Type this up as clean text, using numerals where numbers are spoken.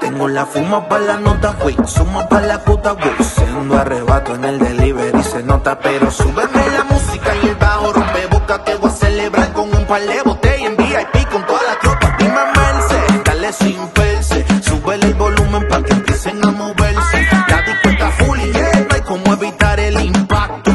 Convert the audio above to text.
Tengo la fuma pa' la nota, güey, suma pa' la puta, güey. Siendo arrebato en el delivery se nota, pero súbeme la música y el bajo rompe boca que voy a celebrar con un par de botellas en VIP con toda la tropa. Dime Merce, dale sin perse, súbele el volumen pa' que empiecen a moverse. La disco está full y yeah, no hay como evitar el impacto.